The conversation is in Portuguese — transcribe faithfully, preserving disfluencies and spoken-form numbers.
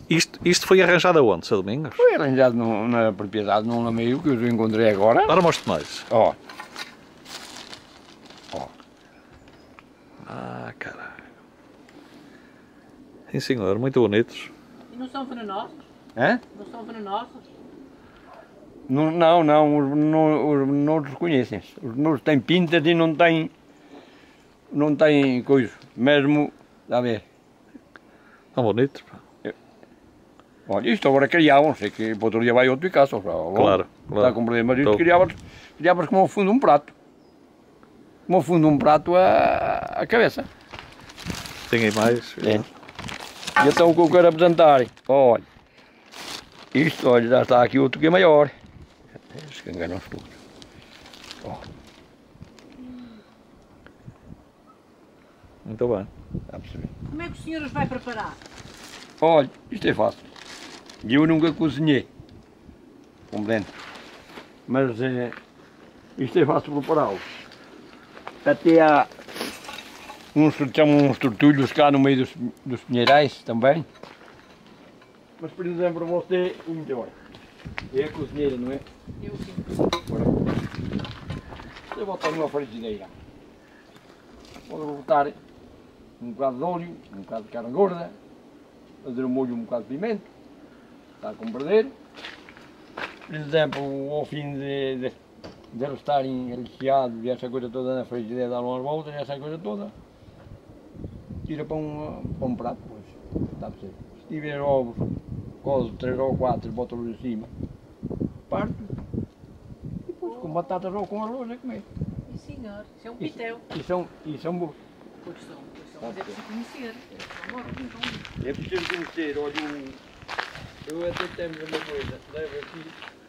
Isto, isto foi arranjado aonde, seu Domingos? Foi arranjado no, na propriedade, num lameio que eu encontrei agora. Ora, mostre mais. Ó. Ó. Ah, caralho. Sim, senhor, muito bonitos. E não são venenosos? Hã? Não são venenosos? Não, não, não, os, no, os venenosos conhecem-se. Os venenosos têm pintas e não têm, não têm coisa. Mesmo, dá a ver. Tão bonitos, pá. Olha, isto agora criavam-se, que para outro dia vai outro e caça. Claro, claro. Está a compreender, mas isto Tô. criava-se criava como ao fundo de um prato. Como ao fundo de um prato a, a cabeça. Tem aí mais? É. E então o que eu quero apresentar, olha, isto, olha, já está aqui outro que é maior. Estes que enganam-se todos. Ó, Muito bem. está a perceber? Como é que o senhor os vai preparar? Olha, isto é fácil. Eu nunca cozinhei, compreende? Mas é, isto é fácil prepará-lo. Até há uns que chamam uns tortulhos cá no meio dos, dos pinheirais também. Mas, por exemplo, você, olha, é a cozinheira, não é? Eu sim. Você bota numa frigideira. Pode botar um bocado de óleo, um bocado de carne gorda, fazer um molho, um bocado de pimenta, está a compreender. Por exemplo, ao fim de, de, de eles estarem recheados e essa coisa toda na frigideira, dar umas voltas e essa coisa toda, tira para um, para um prato, pois, está a perceber. Se tiver ovos, cozo, três ou quatro, bota-los em cima, parte, e depois com batatas ou com arroz é comer. Sim, senhor. Isso é um pitel. E são, e são bons. Pois são, pois são. Mas é preciso conhecer. São bons, então. É preciso conhecer, olha, eu até temos uma coisa, leva aqui.